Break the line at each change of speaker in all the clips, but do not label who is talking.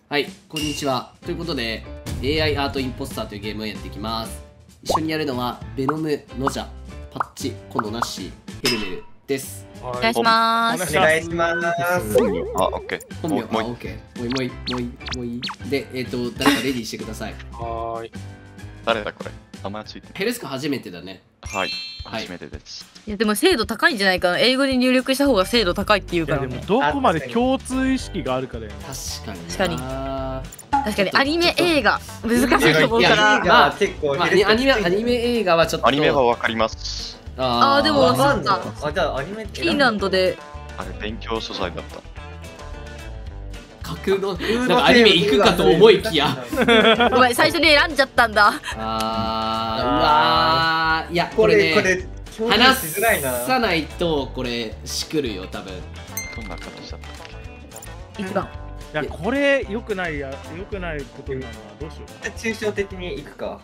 はい、こんにちは。ということで、AI アートインポスターというゲームをやっていきます。一緒にやるのは、ベノム、ノジャ、パッチ、コノナッシー、ヘルメルです。
お願いします。
お願いします。
あ、オッケー。
本名、オッケー。もういい。で、誰かレディーしてください。
はーい。
誰だこれ？名前ついてる。
ヘルスカ初めてだね。
はい、初めてです。
いやでも精度高いんじゃないかな。英語で入力した方が精度高いっていうからね。
でもどこまで共通意識があるかだよね。
確かに。
確かにアニメ映画難しいと思うから。
まあ結構アニメ映画はちょっと。
アニメはわかります。
ああでもそっか。
あ、じゃあアニメ
フィンランドで。
あれ勉強素材だった。
格のなんかアニメ行くかと思いきや。
ごめん、最初に選んじゃったんだ。
うわー、いやこれね話さないとこれしくるよ多分。
どんな形だったっ
け？一番。
いやこれ良くないことなのはどうしよう。
抽象的にいくか。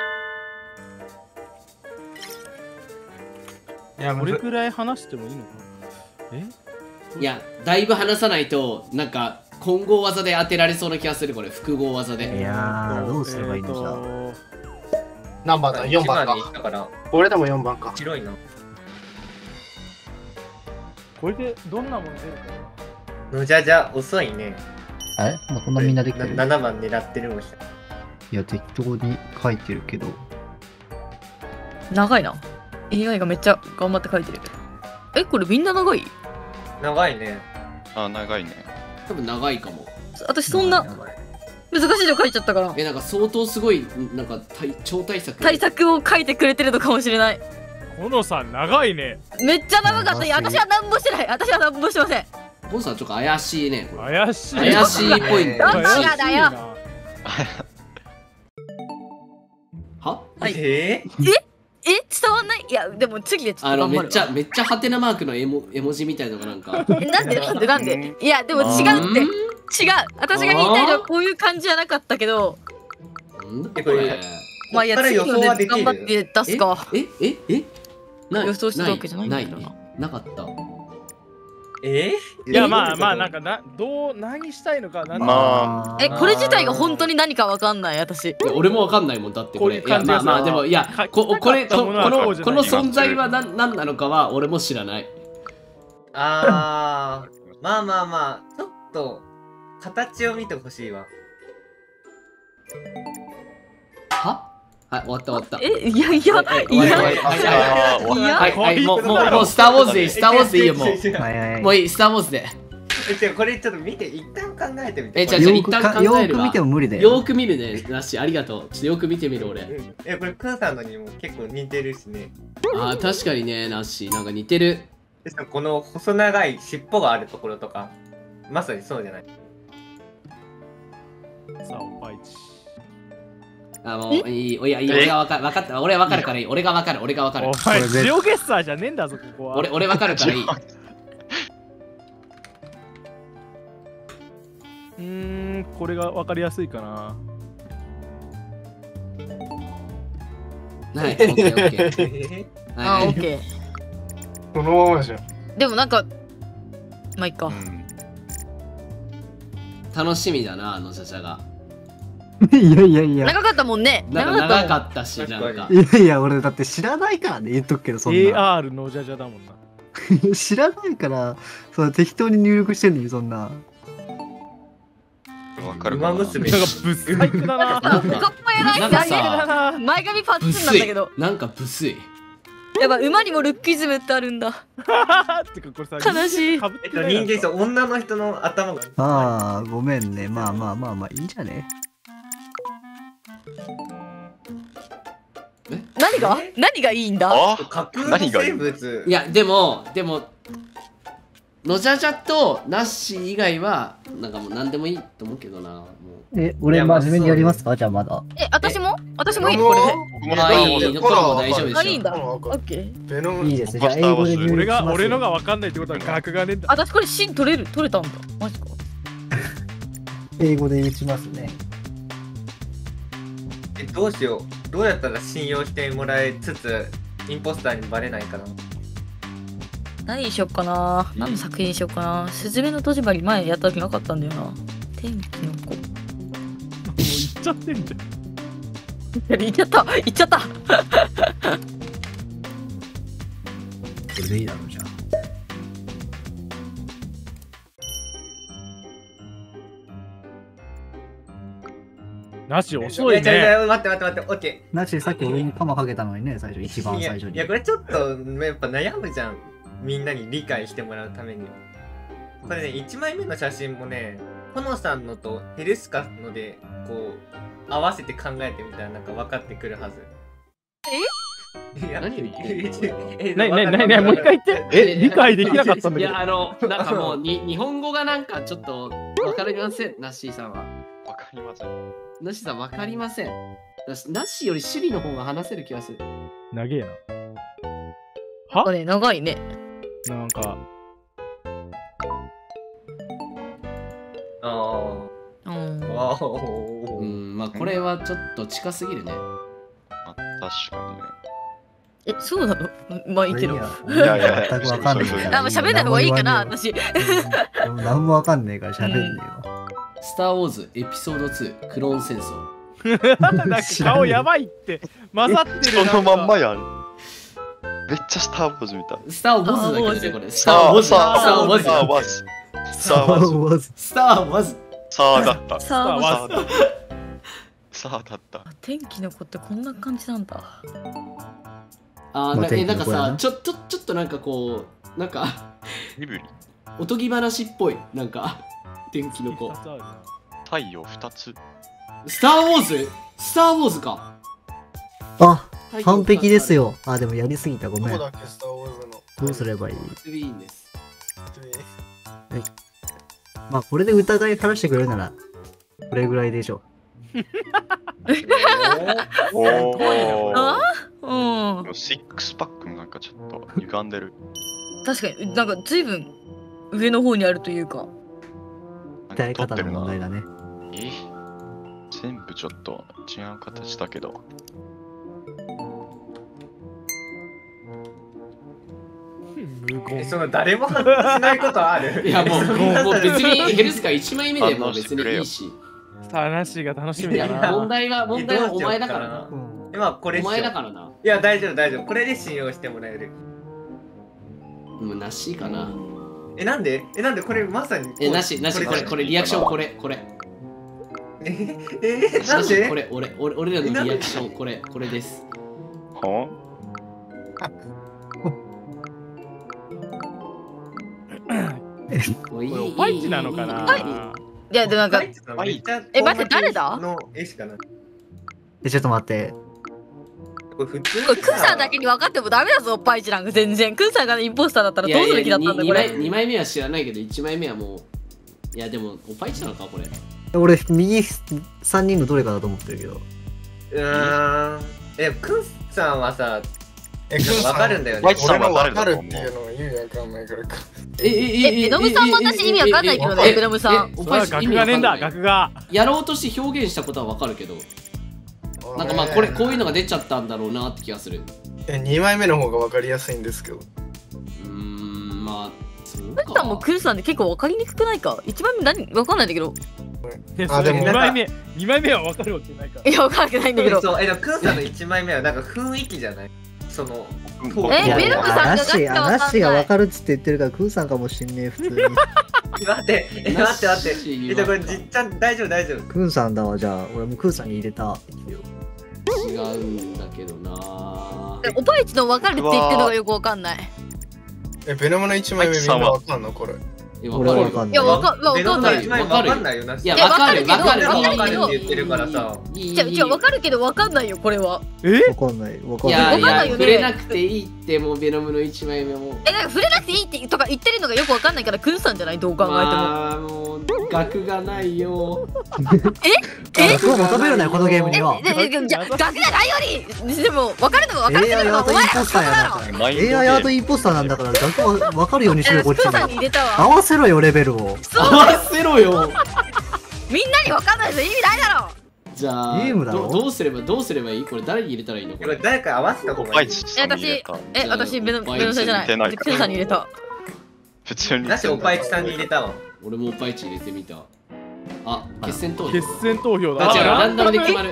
いやこれくらい話してもいいのかな。
いやだいぶ話さないとなんか混合技で当てられそうな気がする。これ複合技で。
いやーどうすればいいのじゃ。
何番だ？ 4 番か。俺でも4番か。
広いな。
これでどんなもの出るか
な。じゃ遅いね。
あれもうこんなみんなできてる。
7番狙ってるもん。い
や適当に書いてるけど。
長いな。AI がめっちゃ頑張って書いてる。これみんな長い？
長いね。
あ、長いね。
多分長いかも。
私そんな難しいの書いちゃったから。
なんか相当すごいなんか超対策
を書いてくれてるのかもしれない。
コノさん長いね。
めっちゃ長かった。いや私は何もしてない。私は何もしてません。
ボンさんちょっと怪しいね。
怪しい
ポイント。
どこがだよ。
は？
伝わんない。いやでも次でちょっと頑張る。
めっちゃハテナマークの絵文字みたいのがなんか。
なんでいやでも違うって。違う。私が言いたいのはこういう感じじゃなかったけど。
これ。
まあいや次ので頑張って出すか。
予
想したわけじゃないんだよ
なかった。
いやまあなんか何したいのかなん
ま
あこれ自体が本当に何かわかんない私。
俺もわかんないもんだってこれ。まあでもいやこの存在は何なのかは俺も知らない。
まあちょっと形を見てほしいわ。
は？はい終わった。
いや
はいもうスターウォーズでいいよもういいスターウォーズで。
これちょっと見て一旦考えてみて。
じゃあ一旦考えるわ。
よく見ても無理だよ。
よく見るねなしありがとう。ちょっとよく見てみる俺。
これクーさんのにも結構似てるしね。
確かにねなしなんか似てる。
この細長い尻尾があるところとかまさにそうじゃない。
さあおぱいち。
もういい俺が分かった俺分かるからいい。俺が分かる。
お前ジオゲッサーじゃねえんだぞここは。
俺分かるからいい。
これが分かりやすいかな。
はい、オッケー。
オッケー。
このままじゃん。
でもなんかまあいっか。
楽しみだなじゃじゃが。
いや
長かったもんね。
長かったしなんか。
いや俺だって知らないからね言っとくけどそんな。
AR のじゃじゃだもんな。
知らないからその適当に入力してんのにそんな。
わかるかな。
馬娘。
なんかブスイクだな。
かっこえない
なんかさ
前髪パッツンなんだけど。
なんかブスい。
やっぱ馬にもルッキズムってあるんだ。悲しい。
人間そう女の人の頭が。
ごめんねまあいいんじゃね。
何がいいんだ？
架空の生物。
いやでものじゃじゃとナッシー以外はなんかもう何でもいいと思うけどな。
俺真面目にやりますかじゃあまだ。
私もいいこれで。
いいのこれも大丈夫でしょ。
いいんだ。オッケー。
いいです。じゃあ英語で入力します。
俺のが分かんないってことは額がねえんだ。
私これ芯取れたんだ。マジか。
英語で打ちますね。
どうしよう。どうやったら信用してもらえつつインポスターにバレないかな。
何にしよっかな。何の作品にしよっかな。すずめの戸締まり前やった時なかったんだよな。 天気の子。
もう行っちゃってんじゃん。
行っちゃった行っちゃった。
これでいいだろうじゃあ。
なし遅い
いや
ね。
待って、オッケ
なしさっき俺にカマかけたのにね、最初、一
ー。
番最初に。
いや、これちょっとやっぱ悩むじゃん。みんなに理解してもらうために。これね、1枚目の写真もね、ほのさんのとヘルスカので、こう、合わせて考えてみたらなんか分かってくるはず。いや、
何を言ってん
なにもう一回言って。理解できなかったんだけど。
いや、なんかもう日本語がなんかちょっとわかりません、ナッシーさんは。
わかりません。
ナッシーさんわかりません。ナッシーよりシュリの方が話せる気がする。
長えな。
これ長いね。
なんか。
まあこれはちょっと近すぎるね。
確かにね。
そうなの？まあいいけど。
いや
全くわかんない。
あ、もう喋んない方がいいかな、私。
何もわかんねえから喋んねえわ。
スター・ウォーズエピソード2クローン戦争。
なんか顔やばいって混ざってる。
そのまんまやん。めっちゃスター・ウォーズみたい。
スター・ウォーズだけどね、これ。スター・ウォーズ。スター・ウォーズ。
スター・ウォーズ。
スター・ウォーズ。
スター・ウォーズ。
さあだった。
さあ、
さあだった。
天気の子ってこんな感じなんだ。
なんかさ、ちょっとなんかこう、なんか
身振り。
おとぎ話っぽい、なんか天気の子。
太陽2つ。
スター・ウォーズ？スター・ウォーズか。
あ、完璧ですよ。あ、でもやりすぎた、ごめん。
どこだっけ、スター・ウォーズの。
どうすればいい？
ツインです。
まあ、これで疑い晴らしてくれるなら、これぐらいでしょ
おお。
うん。
シックスパックもなんかちょっと歪んでる。
確かになんか随分上の方にあるというか。
鍛え方の問題だね。
全部ちょっと違う形だけど。
その誰も反応しないことある。
いやもう別にヘルスカ1枚目でも別にいいし。
話が楽しみだな。
問題はお前だからな。
今これ
お前だからな。
いや大丈夫。これで信用してもらえる。
もうなしかな。
なんでこれまさに。
なしこれリアクションこれ。
なんで？
これ俺らのリアクションこれです。
は？
これおパイチなのかな。
いやでもなんか待って誰だ？
の絵しかない。
ちょっと待って。
これ普通。
これクンさんだけに分かってもダメだぞ、おっぱいちなんか全然。クンさんがインポスターだったらどうする気だったんだこれ。
2枚目は知らないけど1枚目はもう。いやでもおっぱいちなのかこれ。
俺右3人のどれかだと思ってるけど。
クンさんはさ、
わ
かるんだよね。
俺のわかるっていうのは意味わかんないからか。
ベノムさんも私意味わかんないけどね、ベノムさん。
おっぱい
学がねえんだ、学が。
やろうとして表現したことはわかるけど。なんかまあこういうのが出ちゃったんだろうなって気がする。
2枚目の方がわかりやすいんですけど。
まあそう
クンさんもクンさんで結構わかりにくくないか。1枚目わかんないんだけど。
あ、でも2枚目はわかるわけないから。
いや、わかるわけないんだけど。
そう、でもクンさんの1枚目はなんか雰囲気じゃない？その
ベノムさんがガチでわかんない。
ナッシーがわかるっつって言ってるからクンさんかもしんねえ普通に。
待って。これじっちゃん大丈夫。
クンさんだわ。じゃあ俺もクンさんに入れた。
違うんだけどな。
おぱいちのわかるって言ってるのがよくわかんない。
ベノムの1枚目みんなわかんのこれ。
俺はわかんない。
いや、わかん
ないよな。
いや、わかる
って言ってるからさ。
じゃあわかるけどわかんないよ、これは。
わかんない。
いや、触れなくていいってもうベノムの1枚目も。
なんか触れなくていいってとか言ってるのがよくわかんないからクンさんじゃない？どう考えても。
もう額がないよ。
額を求めるなよこのゲームには。
じゃ額がないよりでも分かるのが分かるのがお前らがそうだろ。
AI アートインポスターなんだから額は分かるようにしろよこっちに。合
わ
わせろよレベルを。
合わせろよ。
みんなに分かんないと意味ないだろ。
じゃあどうすればいい？これ誰に入れたらいいの？これ
誰か合わせた方がいい。
私ベノさんじゃない。クンさんに入れた。
普通に。
なしおぱいちさんに入れたわ。
俺もおぱいち入れてみた。 あ、決戦投票。
決戦投票だ。
あ、違う、ランダムで決まる。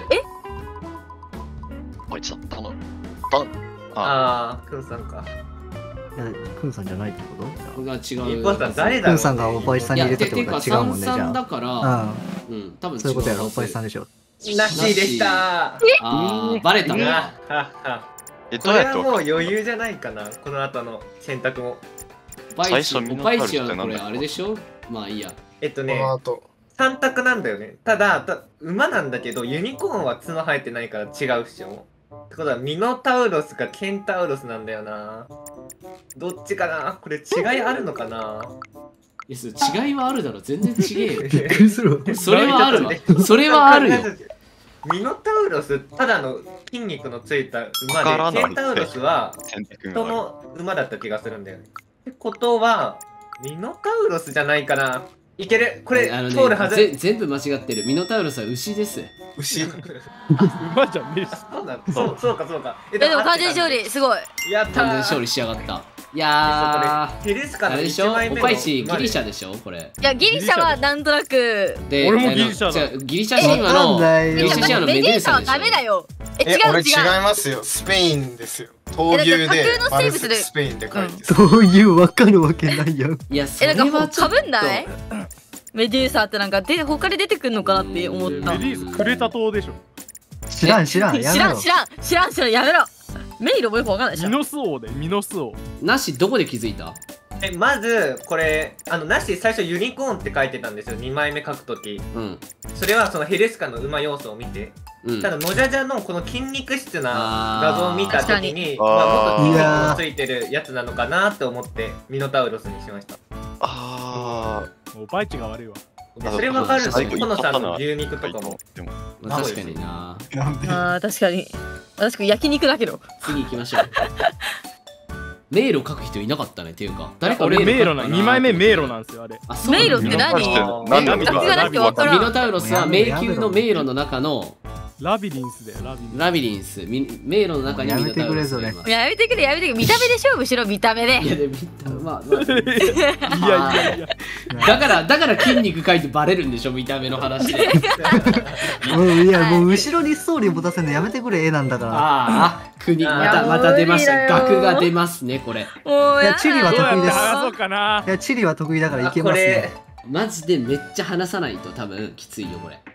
あいつだ、頼む。
ああ、くんさんか。
いやクンさんじゃないってこと
が違
イン
う。
ポスター誰だろうね。
クンさんがおぱいさんに入れたってことは違うもんね、じゃ
だ
あ。
から、多分
そういうことやろ、おぱいさん
ん。
でしょ。
なしでした。
バレた。
どう
どうやって
これはもう余裕じゃないかな、この後の選択も。
おぱいちはこれ
なんだ
あれでしょ。まあいいや。
この後。
3択なんだよね。ただ馬なんだけどユニコーンは角生えてないから違うっしょ。ってことはミノタウロスかケンタウロスなんだよな。どっちかな。これ違いあるのかな。
いや、違いはあるだろ。全然違えよ。
びっくりするわ。
それはあるわ。それはあるよ。
ミノタウロスただの筋肉のついた馬で、ケンタウロスは人の馬だった気がするんだよね。ってことはミノタウロスじゃないかな。いける。これ通るはず。
全部間違ってる。ミノタウロスは牛です。
牛。
馬じゃねえし。
そうか。
でも完全勝利、すごい。
やったー。
完全勝利しやがった。いやー、
ヘルスカの
あれでしょ。お
1枚目の
ぱいちギリシャでしょこれ。
いや、ギリシャはなんとなく。
で、
俺もギリシャだ。
ギリシャ神話のギリシャ神話のメデューサでしょ。
ダメだよ。
俺違いますよ。スペインですよ。闘牛でマルセスペインって書いて。
そういうわかるわけないやん。
いや、それ
なんか
はちょっと
かぶんないメデューサってなんか他で出てくるのかなって思った。
メデュースクレタ島でしょ。
知らん、やめろ。
やめろ。メイロもよくわかんないでしょ。
ミノス王でミノス王。
なし、どこで気づいた？
まずこれなし最初ユニコーンって書いてたんですよ。2枚目書くとき。それはそのヘレスカの馬要素を見て、ただノジャジャのこの筋肉質な画像を見たときに、もっと筋肉のついてるやつなのかなって思ってミノタウロスにしました。
おぱいちが悪いわ。
それわかるんですよ。コノさんの牛肉とかも。
確かにな。
確かに焼肉だけど。
次行きましょう。迷路書く人いなかったねっていうか、誰か
俺迷路な、2枚目迷路なんですよあれ。
迷路って何？
ミノタウロスは迷宮の迷路の中の
ラビリンスだよ。
ラビリンス。迷路の中にミノタウロスがいます。
やめてくれ。見た目で勝負しろ。見た目で。
いやでまあ
いや
だから筋肉書いてバレるんでしょ、見た目の話で。
いやもう後ろにストーリー持たせるのやめてくれ、絵なんだから。
国また出ました。額が出ますねこれ。
いやチリは得意です。
そうかな。
いやチリは得意だからいけますね。
マジでめっちゃ話さないと多分きついよこれ。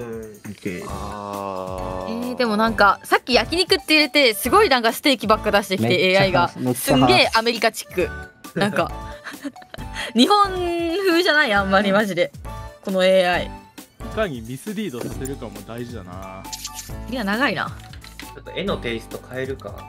でもなんかさっき焼肉って入れてすごいなんかステーキばっか出してきて AI がすんげえアメリカチックなんか日本風じゃないあんまりマジでこの AI
いかにミスリードさせるかも大事だな。
いや長いな。
ちょっと絵のテイスト変えるか。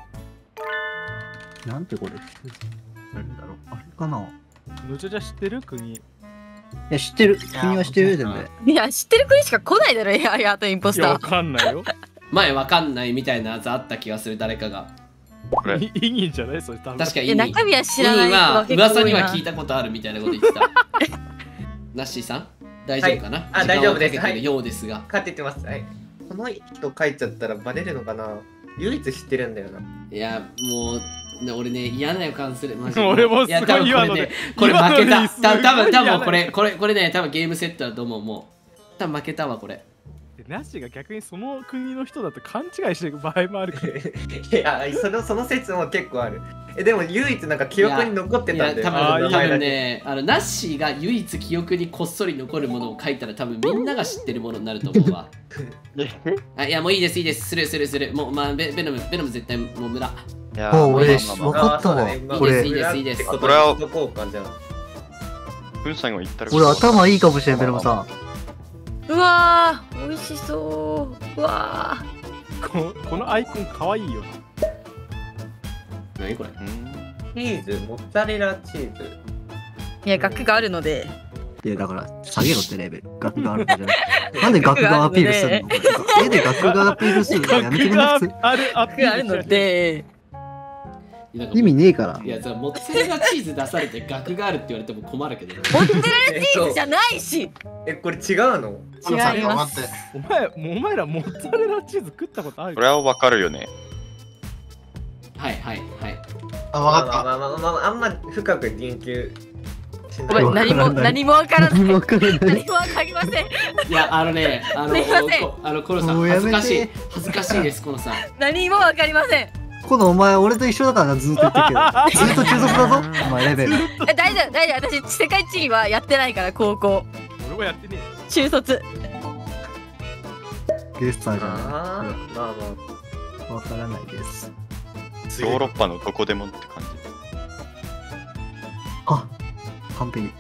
なんてこれ何だろう、あれかな。
のちゃちゃ知ってる国？
いや知ってる、国は知ってるよ全部。
いや知ってる国しか来ないだろ AI アートインポスター。
わかんないよ。
前わかんないみたいなやつあった気がする、誰かが。
いいんじゃないそれ多分。
確かに
中身は知らない人
は
は結構多いな。
噂には聞いたことあるみたいなこと言ってた。ナッシーさん大丈夫かな？
大丈夫です。
時間をかけてるようですが。
かけてます。はい。この人書いちゃったらバレるのかな。唯一知ってるんだよな。
いやもう俺ね嫌な予感するマジで。
俺もすごい
今のでこれ負けた。多分これね多分ゲームセットだと思う。もう多分負けたわこれ。
ナッシーが逆にその国の人だと勘違いしてる場合もあるから。
いやその説も結構ある。でも唯一なんか記憶に残ってたんで。
多分ねナッシーが唯一記憶にこっそり残るものを書いたら多分みんなが知ってるものになると思うわ。いやもういいですするもうまあベノム絶対もう無駄。
俺分かったわ。これ
いいです。
これは
俺頭いいかもしれんベノムさん。
うわー美味しそう。うわ
ーこのアイコンかわいいよ。
何これ？
チーズモッツァレラチーズ。
いや額があるので。
いやだから下げろってレベル。額があるのじゃなくて。なんで額がアピールするの？絵で額がアピールするのやめてくれます？
額があるので。
意味ねえから。
いやモッツァレラチーズ出されて額があるって言われても困るけど。
モッツァレラチーズじゃないし。
これ違うの？
違います。
お前らモッツァレラチーズ食ったことある？
これはわかるよね。
はい。
あ、わかった。
あんま深く言及
ごめん、何もわからない。
何もわからない。
何もわかりません。
いや、
すいません
コロさん、
もうやめて
恥ずかしいです、コロさん。
何もわかりません。
このお前俺と一緒だからな、ずっと言ってるけど。ずっと中卒だぞ、お前レベル。
大丈夫、私世界地理はやってないから、高校。
俺もやってね
中卒。
ゲスターじゃない。
まあま
わからないです。
ヨーロッパのどこでもって感じ。
あ、完璧。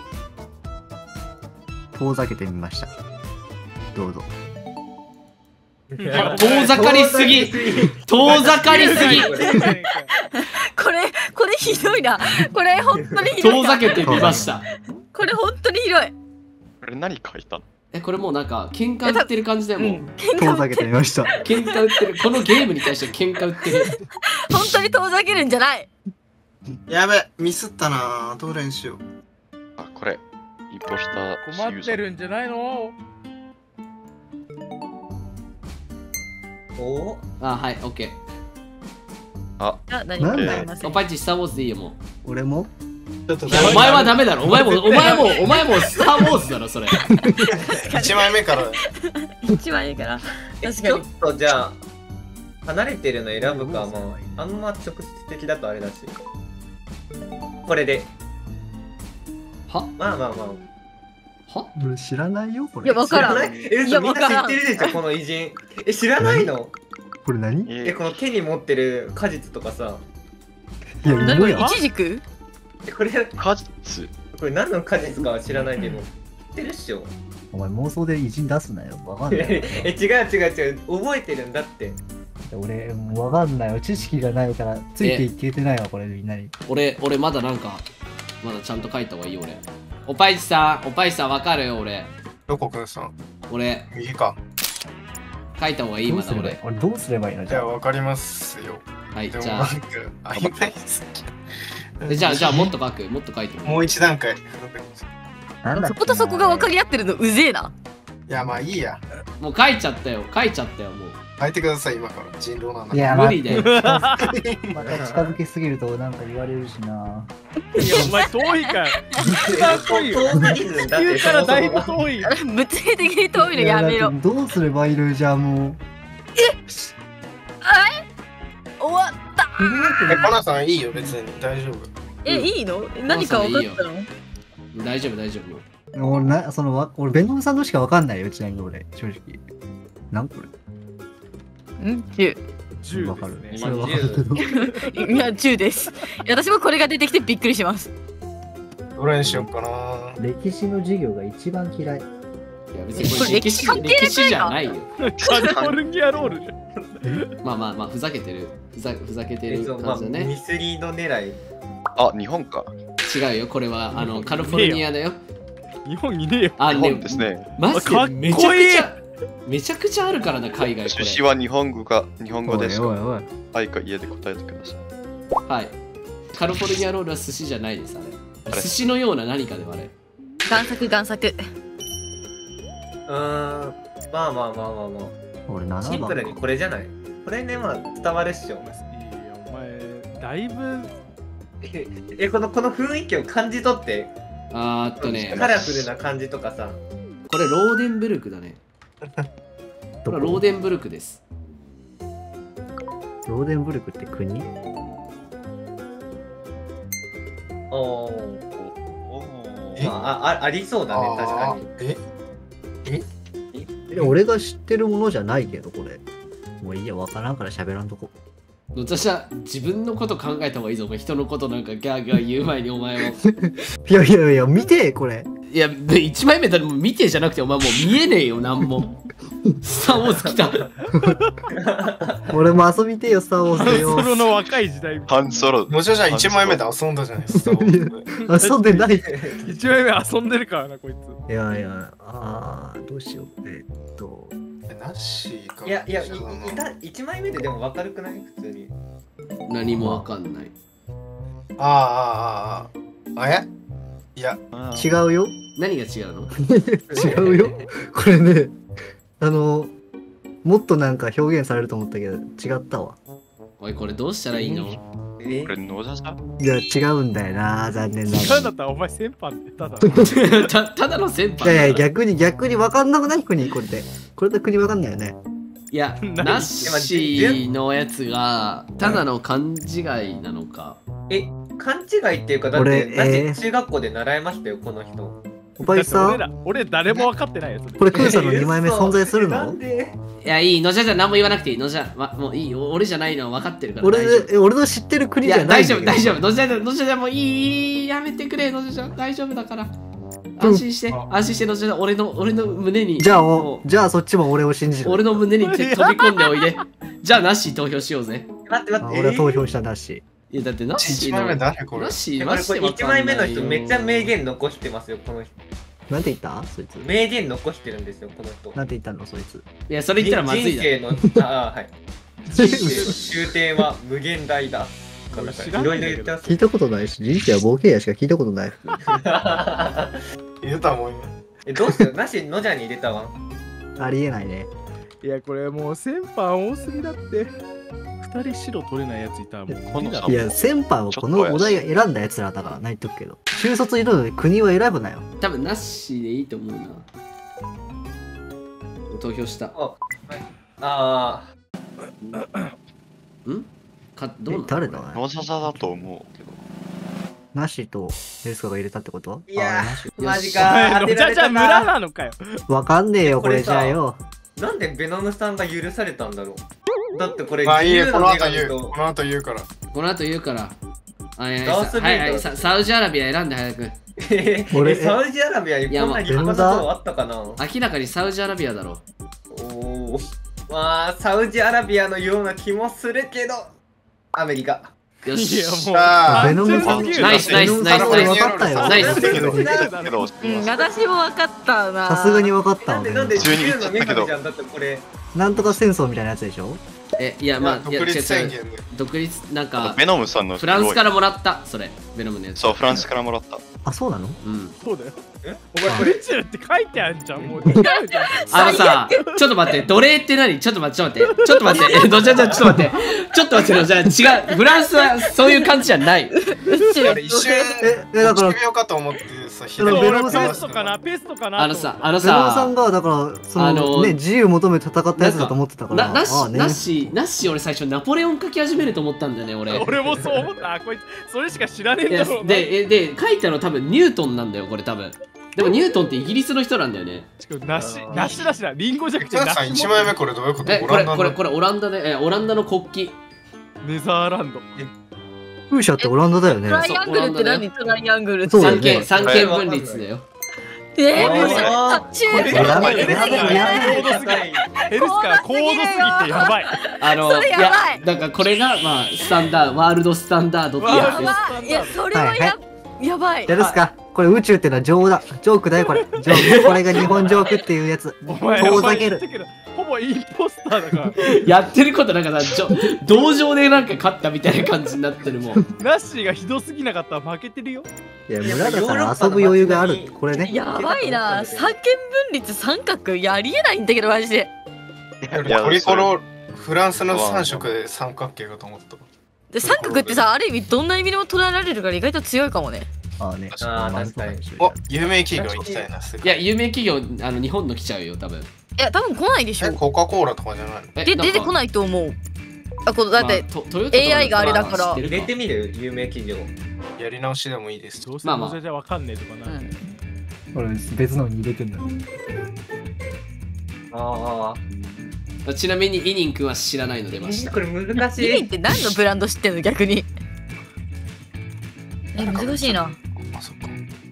遠ざけてみました。どうぞ。
遠ざかりすぎ遠ざかりすぎ
これひどいな。これ本当にひどいな。
遠ざけてみました。
これ本当にひどい。
これ何書いたの？
これもうなんか喧嘩売ってる感じでもう
遠ざけてみました。
喧嘩売ってる。このゲームに対して喧嘩売ってる。
本当に遠ざけるんじゃない。
やべ、ミスったな。どれにしよう。
あ、これ。インポスター。
困ってるんじゃないの？
お
あ、はい、オッケー。
あ、
何もわかりません。
おパイチ、スター・ウォーズでいいよ、もう。
俺も
ちょっと
いやお前はダメだろ。お前もスター・ウォーズだろ、それ。
1枚目から
一番いいから。確かに
ちょっ。とじゃあ離れてるの選ぶかもあんま直接的だとあれだしこれで
は
まあ
は
俺知らないよ、これ。
いや、わからん。
知らない嘘みんな知ってるでしょこの偉人知らないの
これ何？
この手に持ってる果実とかさ
いや、
何これ、
いるやん。
イチジク？
これ
果実。
何の果実かは知らないけど知ってるっしょ
お前妄想で偉人出すなよ。わかんない。
違う覚えてるんだって
俺、わかんないよ。知識がないから、ついていけてないわ、これみんなに。
俺まだなんか、まだちゃんと書いた方がいいよ、俺。おぱいちさんわかるよ、俺。
どこくんさん
俺、
右か。
書いた方がいい、
どう
まだ俺。
俺どうすればいいの
じゃあ分かりますよ。
はい、
でも
じゃ
なんか曖昧すぎ
あ、じゃあもっと書く、もっと書いて
もう一段階。
なんだっけな
そことそこが分かり合ってるのうぜえな。
いやまあいいや。
もう書いちゃったよ、もう。
書いてください今から。人狼なんだ。
いや、
無理だよ。
また近づきすぎるとなんか言われるしな。
いや、お前遠いから。遠いよ。
遠すぎるんだって
言うからだいぶ
そもそも
遠い。
物理的に遠いのやめろ。
いやだってどうすればいいのじゃあもう。
終わった。
コナさんいいよ別に大丈夫。
いいの？何か分かったの？
大丈夫。
俺ベノムさんのしかわかんないよ、ちなみに俺正直。なんこれ？
10。
10
わかる。
ですね。
それわかるけど。
いや、10です。私もこれが出てきてびっくりします。
どれにしようかな。
歴史の授業が一番嫌い。
いや、別に
これ歴史関係なくないか
歴史じゃないよ。
カリフォルニアロールじゃん。
まあ、ふざけてる。ふざけてる
まあ
感じだね。
ミスリード狙い
あ、日本か。
違うよ、これは、カリフォルニアだよ。
日本にねえよ。
あ、
日本ですね。
マジ
かっこいい
でめちゃくちゃあるからな、海外これ。
出身は日本語ですか？
おいおい。
はいか家で答えてください。
はい。カリフォルニアロールは寿司じゃないです、あれ。寿司のような何かではあれ。
贋作。
まあ
俺7番。
シンプルにこれじゃないこれねまあ伝わるっしょ
いいよ、お前、だいぶ。
この雰囲気を感じ取ってカラフルな感じとかさ
これローデンブルクだね。これはローデンブルクです。
ローデンブルクって国？
ありそうだね確かに
俺が知ってるものじゃないけどこれ。もういいや、わからんから喋らんとこ。
私は自分のこと考えた方がいいぞ。お前人のことなんかギャーギャー言う前にお前も。
いや、見てこれ。
いや、1枚目だも見てじゃなくてお前もう見えねえよ、なんも。スター・ウォーズ来
た。俺も遊びてよ、スター・ウォーズでよ。
ソロの若い時代。
ハンソロ。
もちろん1枚目で遊んだじゃないですか。
遊んでない。
1枚目遊んでるからな、こいつ。
いや、どうしよう。
ナッシーか。
いや1枚目ででも分かるくない普通に
何もわかんない。
いや
違うよ。
何が違うの？
違うよ。これね、もっとなんか表現されると思ったけど違ったわ。
おいこれどうしたらいいの？
これ野田さん？
いや、違うんだよな、残念なが
違うんだったらお前先輩ってただ。
ただの先
ら。いやいや、
輩。
逆に分かんなくない国、これで。これで国分かんないよね。
いや、ナッシーのやつがただの勘違いなのか。
勘違いっていうか、だって中学校で習いましたよ、この人。
おばいさん、
俺誰も分かってないやつ。
これクーさんの2枚目存在するの？
いや、いいのじゃ何も言わなくていいのじゃ、もういい、俺じゃないのは分かってるから。
俺の知ってる国じゃない。
大丈夫、大丈夫。のじゃもういい、やめてくれ、のじゃ大丈夫だから。安心して、のじゃ俺の胸に。
じゃあそっちも俺を信じる。
俺の胸に飛び込んでおいで。じゃあナッシー投票しようぜ。
待って。
俺は投票したナッシー。
いやだってナッシーの
1枚目誰これ？
ナッシー
これ1枚目の人めっちゃ名言残してますよ、この人。
なんて言ったそいつ。
名言残してるんですよ、この人。
なんて言ったのそいつ。
いや、それ言ったらまずいだ。
はい。人生の終点は無限大だ。いろいろ言ってます。
聞いたことないし、人生は冒険やしか聞いたことない。
入れたもん今。
どうしてなしのじゃに入れたわ。
ありえないね。
いや、これもう先輩多すぎだって。2人白取れないやついたらもう。
いや、先輩はこのお題が選んだやつらだからないとくけど。中卒いるので国は選ぶなよ。
多分ナッシーでいいと思うな。投票した。どう
誰だ
野田さんだと思うけど。
ナッシーとエルスカが入れたってこと？
いや
ー、
マジか。
じゃあ村なのかよ。
わかんねえよ、これじゃあよ。
なんでベノムさんが許されたんだろう。だってこれ、
まあいいよ、この後言うから。
この後言うから。はい、サウジアラビア選んで早く。
サウジアラビアにこんな立派なことあったかな。
明らかにサウジアラビアだろ。
おお。まあ、サウジアラビアのような気もするけど、アメリカ。
よし。
ベノムさん。
ナイス。ナイス。
分かったよ。
ナイス。
私も分かったな。
さすがに分かったわ。
なんで自由の女神じゃん、だってこれ。
なんとか戦争みたいなやつでしょ？
いや、まあ、
独立宣言で。
独立、なんか、
ベノムさんの
フランスからもらった、それ。ベノムのやつ。
そう、フランスからもらった。
あ、そうなの？
うん。
そうだよ。お前これ宇宙って書いてあるじゃん、もう。
さ、ちょっと待って、奴隷って何？ちょっと待って、ちょっと待って、ちょっと待って、じゃあ違う、フランスはそういう感じじゃない。
一瞬、だから、かと思ってさ、
ベノムさん
ペストかな。
ベノムさ
んが、だから、そのね、自由求めて戦ったやつだと思ってたから。
ナッシー、俺最初ナポレオン書き始めると思ったんだよね、俺。
俺もそう思った。こいつ、それしか知らねえんだろうな。
で、書いたの多分ニュートンなんだよ、これ多分。でもニュートンってイギリスの人なんだよね。
なしだ。リンゴじゃなくて
ナッシー。1枚目これどういうこと？
これオランダで、オランダの国旗。
ネザーランド。
風車ってオランダだよね。
トライアングルって何？トライアングルって。
三権分立だよ。
ヘルスカ
高度すぎてやばい。
それやばい。
だからこれがまあスタンダード、ワールドスタンダードってやつです。
いや、それはやばい。
やるっすか。これ宇宙ってのはジョークだよこれ。これが日本ジョークっていうやつ。遠ざける。
ほぼインポスターだから。
やってることなんかさ、同情でなんか勝ったみたいな感じになってるもん。
ナッシーがひどすぎなかったら負けてるよ。
いや、村だから遊ぶ余裕がある。これね。
やばいな。三権分立三角ありえないんだけどマジで。
トリコロフランスの3色で三角形かと思った。
で三角ってさ、ある意味どんな意味でも捉えられるから意外と強いかもね。
ああね。
確かに。
お、有名企業行きたいな。
いや、有名企業日本の来ちゃうよ多分。
いや、多分来ないでしょ。
コカ・コーラとかじゃないの？
で、出てこないと思う。だって AI があれだから。
入れてみる有名企業。
やり直しでもいいです。
どうせ乗せてわかんねえとかな。
これ別のに入れてんだよ。
ちなみにイニン君は知らないの出ました。
これ難しい。
イニンって何のブランド知ってんの逆に。難しいな。
あ、そっか。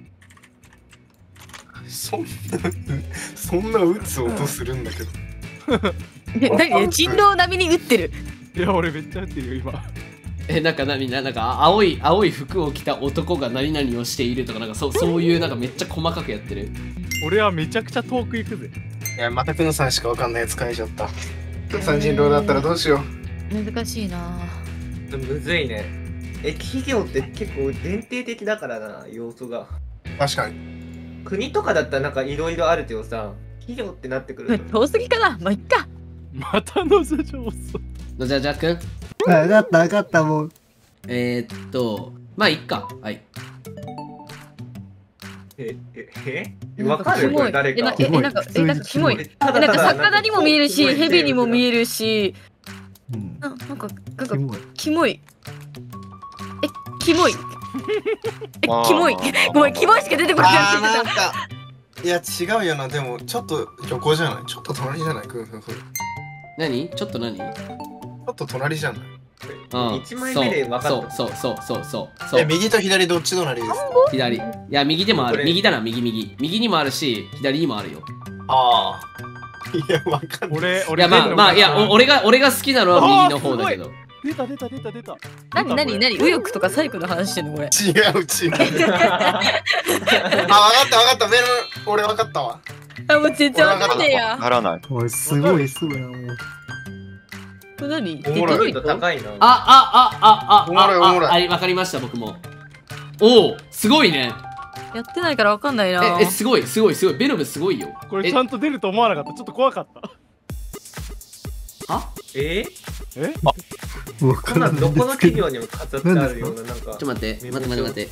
そんな打つ音するんだけど。
何？人狼並みに打ってる。
いや、俺めっちゃ打ってるよ今。
なんか青い服を着た男が何々をしているとかなんかそういうなんかめっちゃ細かくやってる。
俺はめちゃくちゃ遠く行くぜ。
いや、またくのさんしかわかんないやつ変えちゃった。くのさん人狼だったらどうしよ
う。難しいな。
むずいね。企業って結構限定的だからな、要素が。
確かに。
国とかだったらなんかいろいろあるけどさ、企業ってなってくると。
遠すぎかな。まあ、いっか。
またのぞ上手。
のじゃじゃくん。
わかったわかった、もう。
まあいっか。はい。
わかるこれ誰か。
なんかキモい。なんか魚にも見えるし、蛇にも見えるし、なんかキモい。キモい。キモい。ごめん、キモいしか出てこない。
なんかいや違うよな。でもちょっと横じゃない？ちょっと隣じゃない？
何？ちょっと何？
ちょっと隣じゃない？
1枚目で分かった。
そう。右と左どっち隣ですか？
左。いや右でもある。右だな、右にもあるし、左にもあるよ。
ああ。いやわかんない。
いやまあいや俺が好きなのは右の方だけど。
出た。
何右翼とかサイクの話してんのこれ。
違う。あ、わかったメロン、俺わかったわ。
あ、もう全然わかんねえや。
ならない。
おい、すごいすごいな、もう。
これ何？
おもろいと高いな。
わかりました、僕も。おお、すごいね。
やってないからわかんないな。
すごい。ベノムすごいよ。
これちゃんと出ると思わなかった。ちょっと怖かった。
は？
わからない。
どこの企業にも飾ってあるような、なんか。
ちょっと待って。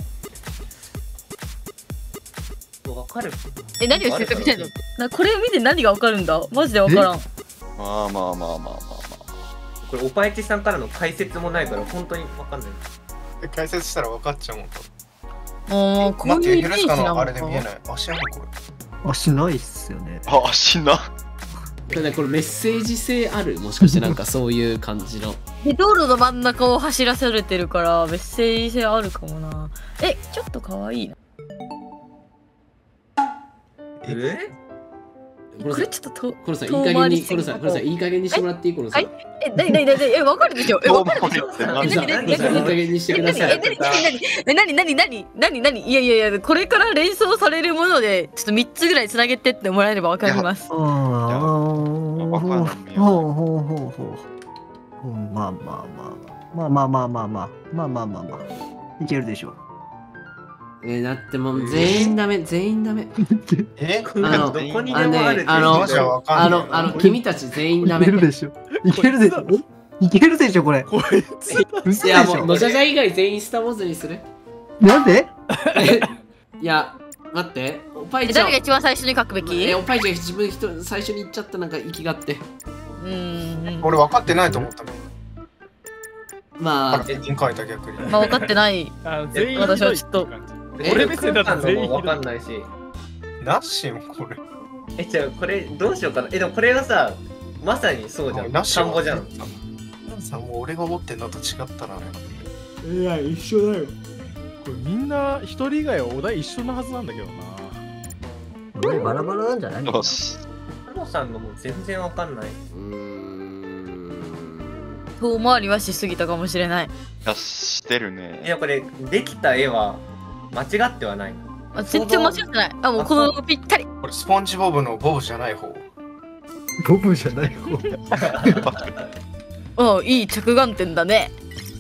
わかる？
何を説明してんの？これ見て何がわかるんだ？マジでわからん。
まあ。
これおぱいちさんからの解説もないから本当にわかんない。
解説したら分かっちゃうもん。
もうこういうイメージなのか。
あれで見えない。足あるこれ。
足ないっすよね。
足な。
これメッセージ性ある？もしかしてなんかそういう感じの。
で道路の真ん中を走らされてるからメッセージ性あるかもな。ちょっと可愛いな。これちょっと
コロさんいい加減にしてもらっていい？コロさん。
何わかるでしょ。わかるでしょ。
いい加減にしてください。
何いやこれから連想されるものでちょっと3つぐらいつなげてってもらえればわかります。
まあいけるでしょう。
だってもう全員ダメ。
どこにでもある。
君たち全員ダメ。
いけるでしょ、これ。
いやもう、のじゃじゃ以外全員スターウォーズにする。
なんで？
いや、待って。おぱいちゃん。
誰が一番最初に書くべき？
おぱいちゃん自分最初に言っちゃったなんか息があって。
俺分かってないと思ったの。
まあ、
エンジン書いた逆に。
まあ分かってない。私はちょっと。
俺目線だったら全員
わかんないし。
ナッシもこれ。
じゃあこれどうしようかな。でもこれはさ、まさにそうじゃん。田んぼじゃん。
さ、もう俺が思ってんのと違ったな。
いや、一緒だよ。
これみんな一人以外はお題一緒のはずなんだけどな。
これバラバラなんじゃないの？
よし。
コロさんのも全然わかんない。
遠回りはしすぎたかもしれない。
してるね。
いや、これできた絵は間違ってはない。
全然間違ってない。もうこのぴったり。
これスポンジボブのボブじゃない方。
ボブじゃない
方。いい着眼点だね。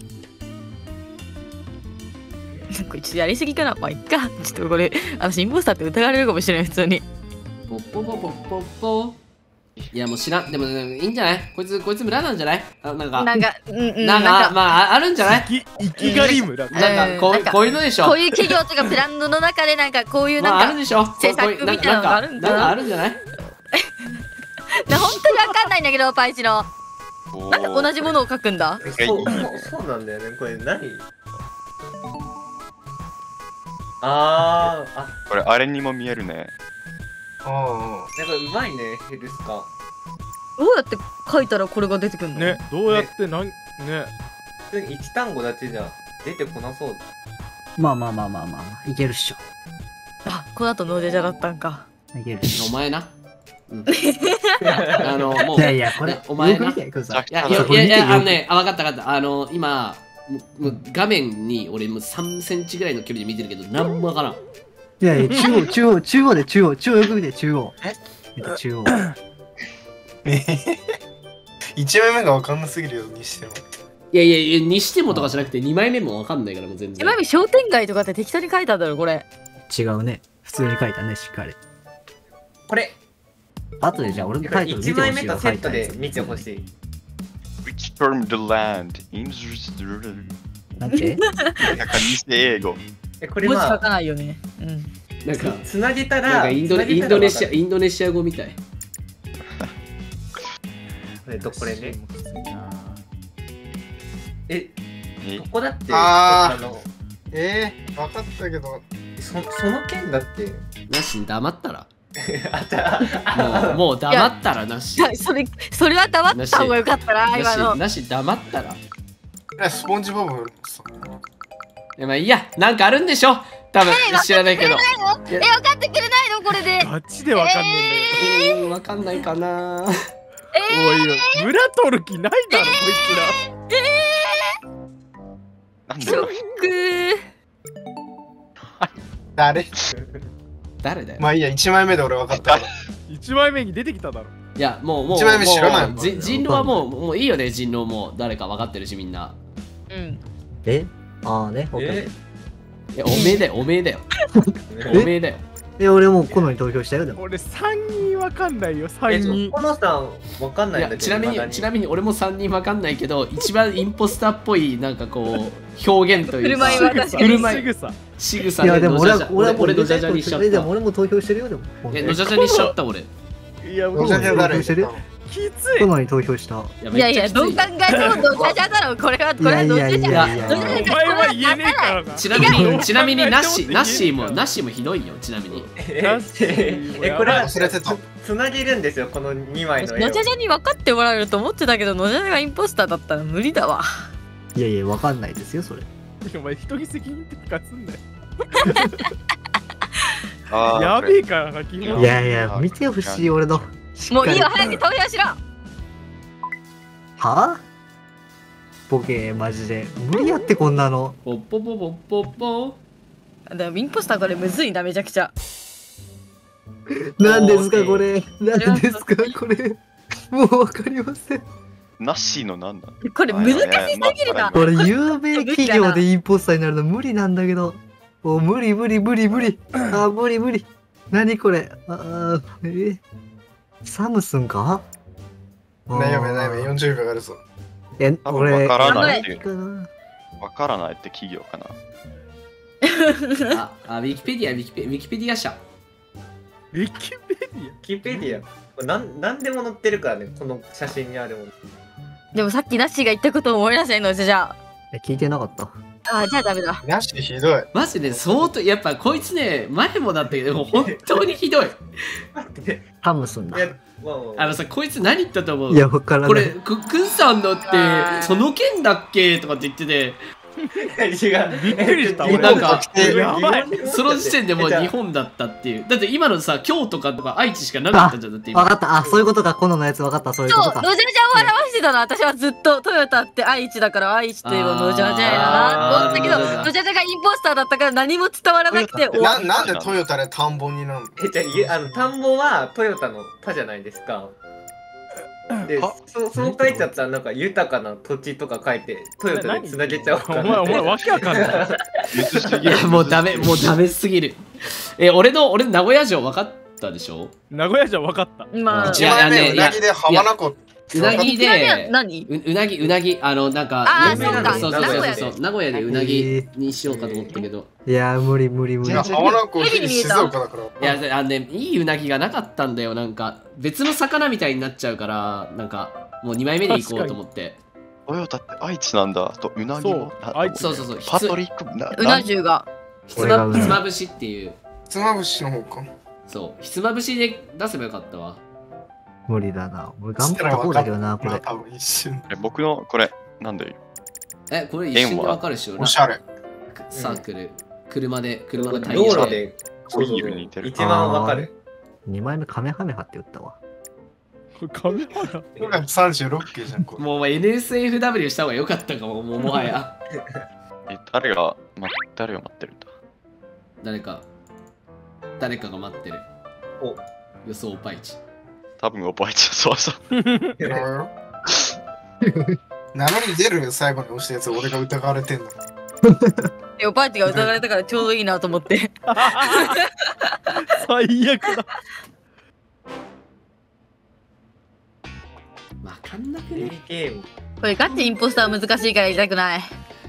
こいつやりすぎかな。まあいっか。ちょっとこれインポスターって疑われるかもしれない。普通に。
ポッポポポポポ。いやもう知らん。でもいいんじゃない？こいつ村なんじゃない？なんかまああるんじゃない？
生きがり村。
なんかこういうのでしょ。
こういう企業とかブランドの中でなんかこういうなんか
あるでしょ。
制作みたいなのがあるんだ。
なんかあるんじゃない？
本当にわかんないんだけどパイチの。なんで同じものを書くんだ？
そうなんだよね。これ何？
これあれにも見えるね。
なんかうまいね、ヘルスか。
どうやって書いたらこれが出てくるの？
ね、どうやって普
通に一単語だけじゃ出てこなそう。
まあいけるっしょ。
この後ノーデジャだったんか。
いけるっしょ。
お前な。もう
いやこれ
お前な。
分かった。
今画面に俺もう3センチぐらいの距離で見てるけど何もわからん。
いや中央よく見て中央。中央。
1枚目が分かんなすぎるよにしても。
いやにしてもとかじゃなくて2枚目も分かんないからもう全然。
2枚目商店街とかって適当に書いたんだろこれ。
違うね。普通に書いたねしっかり。
これ。
後でじゃあ俺のタイトル見てほしい。
1枚目とセットで見てほしい。
Which term the land in
なんて
なんか偽英語。
これまあ
文字書かないよね。
なんか
つなげた
なんからインドネシア語みたい。
これね。ここだって
分かったけど
その件だって
なし黙ったら
あった
もう黙ったらなし。
それは黙った方がよかったな、今の。
なし黙ったら。
スポンジボブ
まあいいや、なんかあるんでしょ多分知らないけど。
分かってくれないのこれで。
ガチでわかんねえんだよ。
わかんないかな。
おいよ、村取る気ないだろこい
なん
ショッ
で
ク。
誰だよ。
まあいいや、1枚目で俺分かった。
1枚目に出てきただろ。
いや、もう
1枚目知らないもん。
人狼はもういいよね、人狼も誰か分かってるし、みんな。
ああね、
おめえだよ、おめえだよ。おめえだよ。
俺もうこのに投票したよ。でも
俺3人わかんないよ、3人。
このさんわかんないんだけど。
ちなみに俺も3人わかんないけど、一番インポスターっぽいなんかこう表現というか
振る舞い
仕草
いやでも俺
のじゃじゃにしちゃった。
でも俺も投票してるよ。でも
のじゃじゃにしちゃった俺。
いや、
のじゃじゃ誰してる？
きつい。
このに投票した。
いやいや、どう考えてものじゃじゃだろ。これはどじゃじゃ。
お前は言えねえからな。
ちなみにナッシーもひどいよ。ちなみに。
これはつなげるんですよ、この2枚の絵を。
のじゃじゃに分かってもらえると思ってたけど、のじゃじゃがインポスターだったら無理だわ。
いやいや、分かんないですよ、それ。
お前、人に責任ってかすんなよ。
あ
やべえからな、君は。
いやいや、見てほしい、俺の。
もういいよ、早く投票しろ。
はぁボケ、マジで。無理やってこんなの。
ポッポポポッポッポ。
でもインポスターこれむずいな、めちゃくちゃ。
何ですか、これ。何ですか、これ。もう分かりません。
ナッシーのなんだ
これ難しすぎるな。
これ有名企業でインポスターになるの無理なんだけど。もう無理。無理。何これ。サムスンか
悩め、40秒あるぞ。
俺、
わからない
っていう
わからないって企業かな。
ウィキペディア社。
ウィキペディ
アなんでも載ってるからね、この写真にあるもの。
でもさっきナッシーが言ったことを思い出せんのじゃ
聞いてなかった。
じゃあダメだ。
ナッシーひどい。
マジで相当、やっぱこいつね、前もだったけど、本当にひどい。
サムスンだ。
こいつ何言ったと思う？
いや、わからない。
これ、くんさんのって、その件だっけとかって言ってて、
違う。
びっくりした。
なんか、
やばい。
その時点でもう日本だったっていう。だって今のさ、京都かとか愛知しかなかったじゃん。だって今。
わかった。そういうことか。このやつわかった。そういうことか。
のじゃじゃを表してたの。私はずっとトヨタって愛知だから愛知といえばのじゃじゃやなと思ったけど、のじゃじゃがインポスターだったから何も伝わらなくて
なんでトヨタで田んぼになるの？
田んぼはトヨタの田じゃないですか。で、そう書いちゃったらなんか豊かな土地とか書いてトヨタでつなげちゃおうかな。
お前わけわかんない。
いやもうダメすぎる。俺名古屋城分かったでしょ？
名古屋城分かった。
まあ、
1枚目うなぎで浜名湖。
うなぎで
何？
うなぎなんかそう名古屋でうなぎにしようかと思ったけど。
いや無理。
浜名湖静岡だから。
いやいいうなぎがなかったんだよ。なんか別の魚みたいになっちゃうからなんかもう2枚目でいこうと思って。
トヨタって愛知なんだとうなぎも。
そう
パトリック
うな重が
ひつまぶしっていう。
ひつまぶしの方か。
そうひつまぶしで出せばよかったわ。
無理だな。俺頑張った方だけどな、これ。
僕のこれ、なんで
これ一瞬でわかるでしょ。
おしゃれ。
サークル。車でタイヤ
で。道路で。一番わかる。
2枚目カメハメハって打ったわ。
カメハメハ
36系じゃん、これ。
もう NSFW した方が良かったかも、もはや。
誰が待ってるんだ？
誰かが待ってる。予想パイチ。
多分覚えちゃそうそう。
名乗り出る最後に押したやつ俺が疑われてんの。
オパーティが疑われたからちょうどいいなと思って。
最悪だ。
わかんなくね。
ゲーム。
これガチインポスター難しいからやりたくない。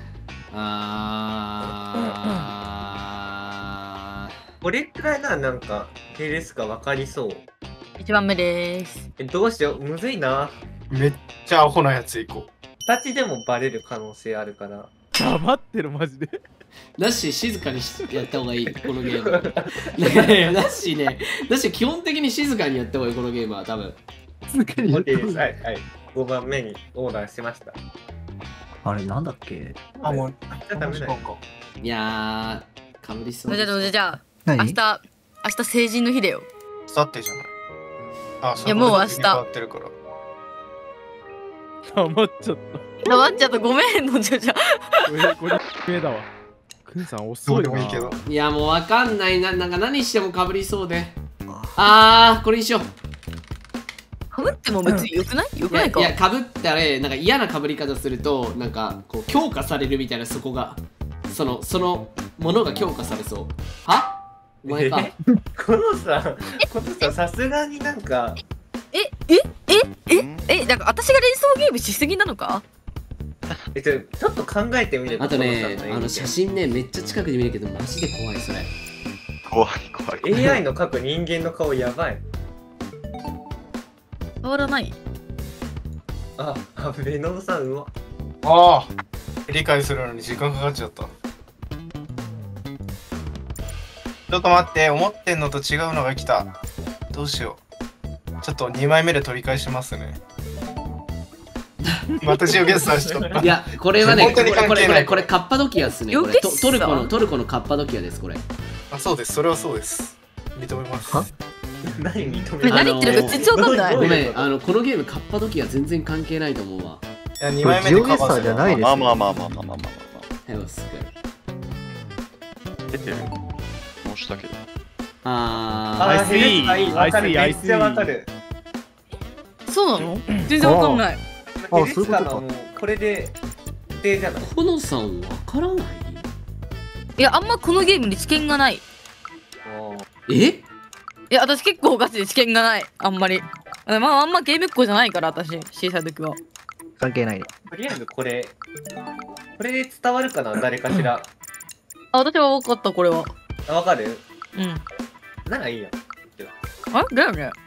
これくらいならなんかヘレスカ分かりそう。
1番目です。
どうしよう、むずいな。
めっちゃアホなやついこう。
形でもバレる可能性あるから。
黙ってるマジで。
ナッシー静かにやった方がいいこのゲーム。ナッシーね、ナッシー基本的に静かにやった方がいいこのゲームは多分。
静かにやった方がいい。
はいはい。5番目にオーダーしました。
あれなんだっけ？
あ、もう、
ダメだよ。
いやー、かぶりそう。
じゃあ
何？
明日成人の日だよ。
さってじゃない。あ、そう
いやもう明日
変わってるから。
黙っちゃった。
黙っちゃったごめんのじゃ。
これ上だわ。くんさん遅いわ。
どうでもいいけど。
いやもうわかんないな、なんか何してもかぶりそうで。これにしよう。
かぶっても別によくない？よくないか。
いやかぶったらなんか嫌なかぶり方するとなんかこう強化されるみたいな、そこがそのものが強化されそう。は？お前か。
このささすがになんか
なんか私が連想ゲームしすぎなのか？
ちょっと考えてみる。
あとね、写真ねめっちゃ近くで見るけどマジで怖いそれ。
怖い。
AI の描く人間の顔やばい。
変わらない。
ベノムさんうま。
ああ、理解するのに時間かかっちゃった。ちょっと待って、思ってんのと違うのが来た。どうしよう。ちょっと2枚目で取り返しますね。私をゲストしちゃった。
いやこれはね、
本当に関係ない
これカッパドキアっすね。これトルコのカッパドキアですこれ。
あ、そうです。それはそうです。認めます。
何認める？
何言ってるか全然わかんない。
ごめん、このゲームカッパドキア全然関係ないと思うわ。
いや、2枚目でカバーする。
じゃないです。
まあ。
ヘオスク。
出てる。もうしたけど。
ヘレスカいい。わかる。めっちゃわかる。
そうなの？全然わかんない。
ヘレスカのもうこれで定じゃない。
コノさんわからない？
いやあんまこのゲームに知見がない。
え？
いや私結構ガチで知見がない。あんまり。あんまゲームっ子じゃないから私小さい時は。
関係ない。
とりあえずこれで伝わるかな、誰かしら。
私は分かったこれは。
わかる？
うん。
ならいいよ。
だよね。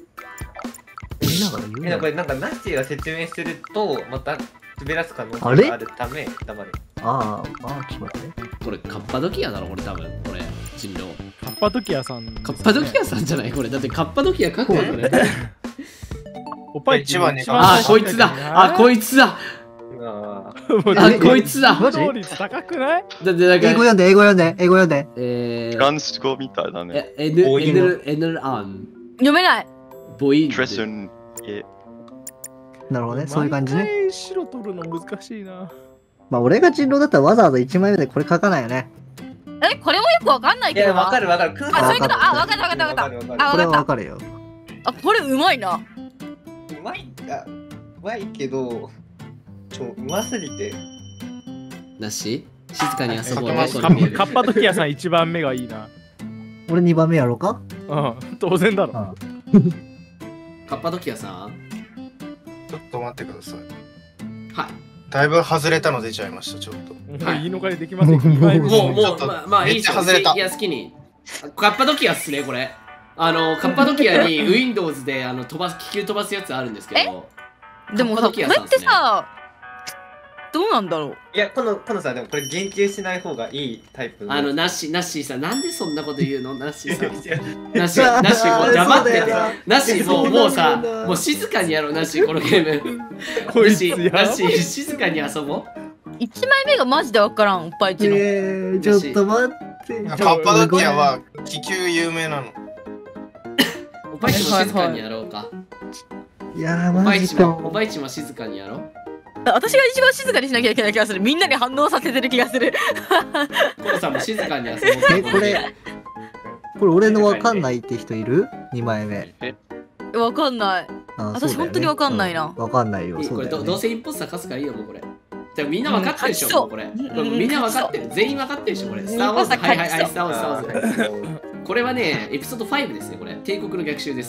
これなんかナッチが説明するとまた滑らす可能性があるため黙る。
ちょっと待ってね。
これカッパドキアだろこれ多分これ人狼。
カッパドキアさん。
カッパドキアさんじゃないこれ。だってカッパドキア書くわこれ。
おっぱい
一番に。
こいつだ。こいつだ。こいつだ。
能率高くない？
だってなんか
英語読んで。
フランス語みたいだね。
エヌアン。
読めない。
ボイン。
トレスン。
なるほどね、そういう感じね。
毎回白取るの難しいな。
まあ俺が人狼だったらわざわざ1枚目でこれ書かないよね。
これもよくわかんないけど。
わかる。
そういうこと。わかった。
これはわかるよ。
これうまいな。
うまいけどうますぎて。
なし静かに遊ぼうね。
カッパドキアさん1番目がいいな。
俺2番目やろうか？
当然だろ。
カッパドキアさん、
ちょっと待ってください。
はい。
だいぶ外れたの出ちゃいました、ちょっと。
もう言い逃れできません。
まあいいですよ。いや好きに。カッパドキアっすねこれ。カッパドキアに Windows で気球飛ばすやつあるんですけど。
でもさこれってさどうなんだろう。
いやこのさでもこれ言及しない方がいいタイプ。
ナッシーさんなんでそんなこと言うの？ナッシーさん。ナッシーもう黙ってて。ナッシーもうさもう静かにやろうナッシーこのゲーム。
こいつやばい。
ナッシー静かに遊ぼう。
1枚目がマジでわからんおっぱいちの。
ちょっと待って。
カッパドキアは気球有名なの。
おっぱいちも静かにやろうか。
いやマジか。
おっぱいちも静かにやろう。
私が一番静かにしなきゃいけない気がする。みんなに反応させてる気がする。
コロさんも静かに遊ぼう。
これ俺のわかんないって人いる？2枚目。
わかんない。私本当にわかんないな。
わかんないよ。
これどうせインポスター勝つからいいよもうこれ。じゃみんなわかってるでしょこれ。みんなわかってる。全員わかってるでしょこれ。スターウォーズ。はいスターウォーズ。これはねエピソード5ですねこれ。帝国の逆襲です。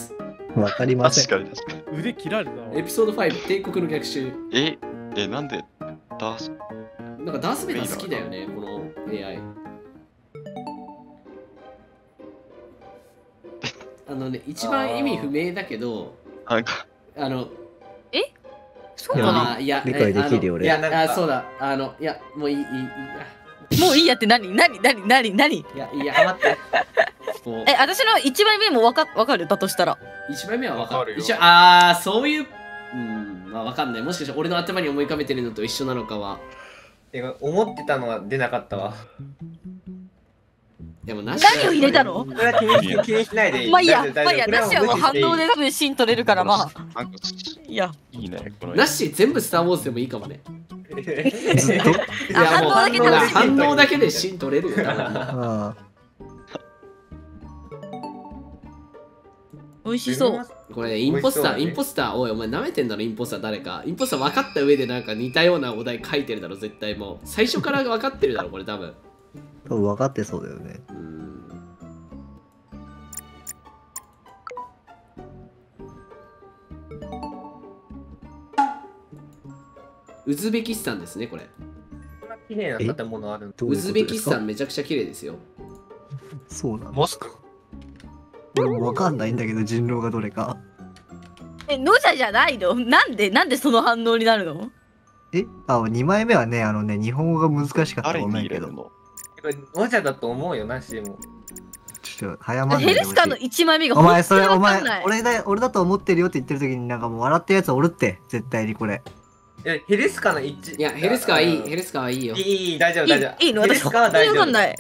わかりません。
確かに。
腕切られたわ。
エピソード5帝国の逆襲。
なんでダース
なんかダースベイダー好きだよね、この AI。一番意味不明だけど、
なんか
そうかな。
いや、
理解できるよ俺。
いや、なんか
そうだ、いや、もういい、
もういいやって何
いや、待って。
私の1枚目もわかるだとしたら。
1枚目は分かる。
わかるよ
そういう、まあ分かんない。もしかして俺の頭に思い浮かべてるのと一緒なのかは。
思ってたのは出なかったわ。
でもなし。
何を入れたの？
これは気にしないでいい。
まあいいや、
大丈夫
なしはもう反動で多分芯取れるからまあ。
なんか
いや。
いいね、この
なし全部スター・ウォーズでもいいかもね。
ずっと。
いやもう
反応だけで
反応だけで芯取れるよ。多分
あ
美味しそう。
これ、インポスター、おい、お前舐めてんだろ、インポスター誰か。インポスター分かった上でなんか似たようなお題書いてるだろ、絶対もう。最初から分かってるだろ、これ多分。
多分分かってそうだよね。
ウズベキスタンですね、これ。
綺麗な建物ある。
ウズベキスタンめちゃくちゃ綺麗ですよ。
そうなの。
モスク
俺も分かんないんだけど、人狼がどれか。
ノジャじゃないの？なんでその反応になるの
？2枚目はね、日本語が難しかった
誰
ごめんけど。
に入れるの？
お茶だと思うよなしも。
ちょっと早まんないでほしい。
ヘルスカの1枚目が
お前、それ、
本当
お前
にわかんない。、
俺だと思ってるよって言ってる時になんかもう笑ってるやつおるって、絶対にこれ。
ヘルスカの一。
いや、ヘルスカはいい、ヘルスカはいいよ。
いい、大丈夫、大丈夫。
いいの？
ヘル
私
スカは大丈夫。
わかんない。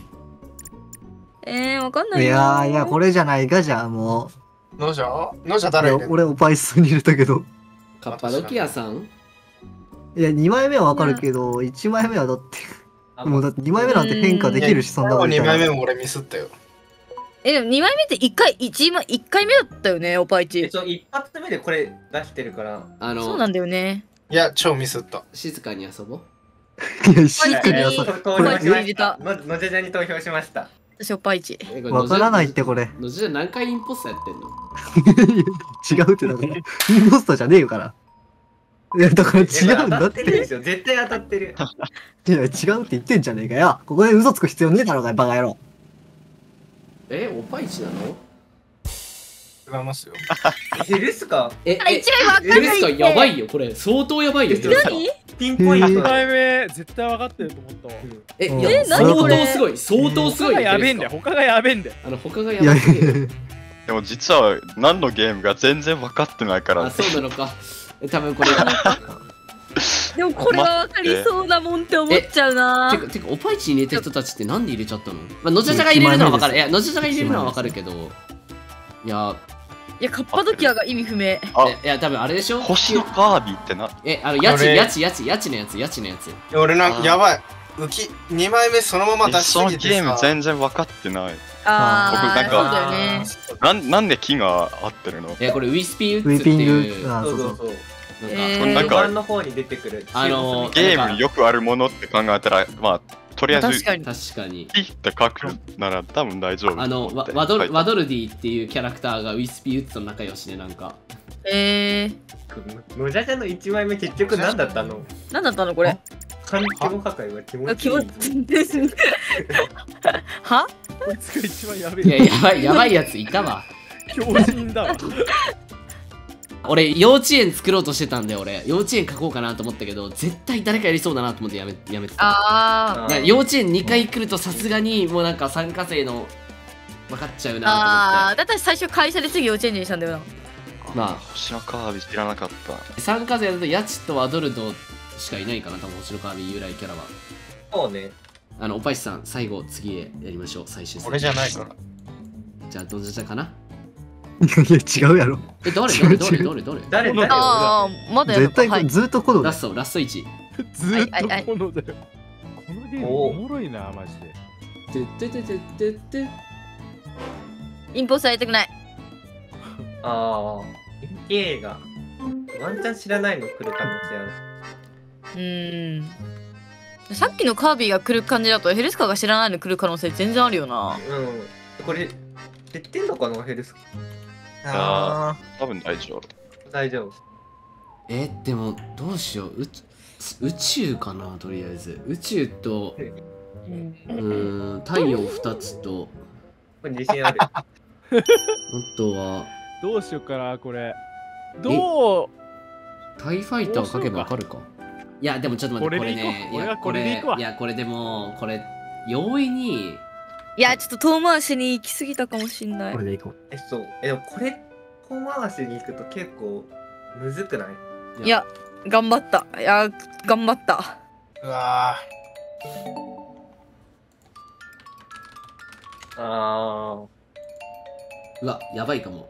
わかんない
い
よ。
やいや、これじゃないかじゃあも
ノジャ
う。
誰入れる
俺オパイスに入れたけど。
カッパドキアさん
いや、2枚目はわかるけど、1枚目はだって、もうだって2枚目なんて変化できるし、そんなこと
2
言ったら。
枚目も俺ミスったよ。
でも2枚目って1回目だったよね、オパイチ。
一発目でこれ出してるから。
そうなんだよね。
いや、超ミスった。
静かに遊ぼう。
いや、静かにやさ。
投票しま
入れ
したた。のじゃじゃに投票しました。
私オパイチ。
わからないってこれ。
のじゃ何回インポスターやってんの？
違うってだから。インポスターじゃねえよから。いや、だから違うんだって。
るでしょ。絶対当たってる。
いや、違うって言ってんじゃねえかよ。ここで嘘つく必要ねえだろうが、バカ野郎。
オパイチなの？
違いますよ。
ヘルスカ
1枚わかん
ヘルスカ
ないって。
やばいよ、これ。相当やばいよ。ヘルスカ
何？
ピンポイント
1
だ。
回目絶対分かってると思ったわ。
うん
いや、相
何これ
当すごい。相当すごい。
他がやべえんだよ。
ヘルス
他がやべえんだよ。
カ他がや
いや
ばい。
でも実は何のゲームか全然分かってないから。
そうなのか。多分これ。
でもこれは分かりそうなもんって思っちゃうな。
てか、オパイチに入れた人たちってなんで入れちゃったの？まあ、のじゃじゃが入れるのは分かる。いや、のじゃじゃが入れるのは分かるけど。いや、
カッパドキアが意味不明。
いや、多分あれでしょ？
星のカービィってな。
家賃のやつ。
俺やばい。浮き、2枚目そのまま出しす
その
ぎて
ゲーム
さ。
全然分かってない。
ああ、
僕
そうだよね。
なんで木が合ってるの？
いや、これウィスピーウ
ウィ
ッズって
ピン
いう。
グ。あ、そうそう。
そう。
なんか
の方に出てくる。
あの
ゲームによくあるものって考えたら、まあ、とりあえず、
確かに。
確かに。
ピって書くなら多分大丈夫。
ワドルディっていうキャラクターがウィスピーウッズと仲良しで、なんか。
のじゃじゃの1枚目結局何だったの？
何だったのこれ。
環境破壊は気持ちいい。
気持ちいい。は？
こいつが一番やべ
いや、
え。
やばいやついたわ。
強靭だわ。
俺、幼稚園作ろうとしてたんで、俺、幼稚園書こうかなと思ったけど、絶対誰かやりそうだなと思ってやめてた。
あ
だから幼稚園2回来るとさすがにもうなんか参加生の分かっちゃうな
あ、だったら最初会社で次幼稚園にしたんだよな。
まあ
星のカービィ知らなかった。
と思って。参加生だとヤチとワドルドしかいないかな、多分星のカービィ由来キャラは。
そうね。
おぱいしさん、最後次へやりましょう、最終戦。
俺じゃないから。
じゃあ、どんじゃじゃかな。
いや、違うやろ。
誰
ああ、まだやる
絶対ずっとこの
ラスト1。
ずーっとこのだよ。このゲームおもろいな、マジで。
インポスターやりたくない。
ああ、映画。ワンチャン知らないの来る可能性ある。
さっきのカービィが来る感じだとヘルスカが知らないの来る可能性全然あるよな。
これ、知ってんのかな、ヘルスカ。
ああ、多分大丈夫。
大丈夫。
でもどうしよう。宇宙かな、とりあえず。宇宙と、太陽2つと、
これ自信ある。
あとは、
どうしようかな、これ。どう
タイファイターを書けばわかるか。いや、でもちょっと待って、これね。
俺はこれでいくわ。
いや、これでも、これ、容易に。
いや、ちょっと遠回しに行き過ぎたかもしんない。
これでいこう。
そう。でもこれ、遠回しに行くと結構、むずくない？
いや、頑張った。いや、頑張った。
うわ
うわ、やばいかも。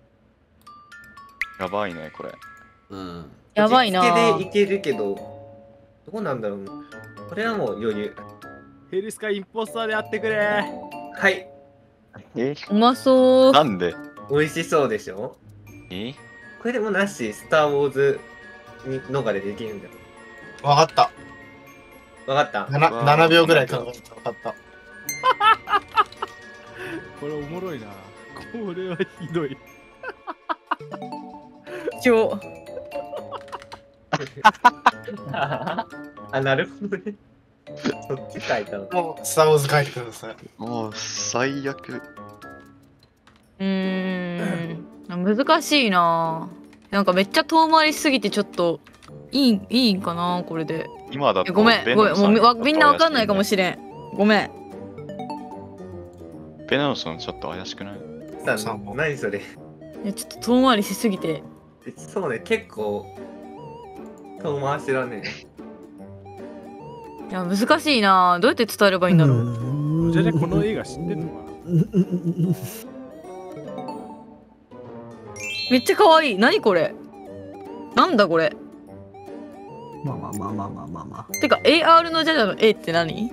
やばいね、これ。
やばいな。
でいけるけど、どうなんだろうな。これはもう余裕。
ヘルスカインポスターであってくれ。
はい。
うまそう。
なんで
美味しそうでしょ？これでもなし、スター・ウォーズに逃れできるんだよ。
わかった。
わかった。
7秒ぐらい考えてわかった。
これおもろいな。これはひどい。
あ、なるほどね。そっち書いたの。
もう、スター・ウォーズ書いてください。
もう、最悪。
難しいな。なんかめっちゃ遠回りしすぎてちょっといいんかな、これで。
今だと
ごめん、もうみんなわかんないかもしれん。ごめん。
ベナノさんちょっと怪しくない？
何それ？
いや、ちょっと遠回りしすぎて。
そうね、結構遠回しだね。
いや、難しいな。どうやって伝えればいいんだろう。
じゃあこの映画知ってんのかな？
めっちゃ可愛い。何これ？なんだこれ？
まあ。
てか AR のジャジャの A って何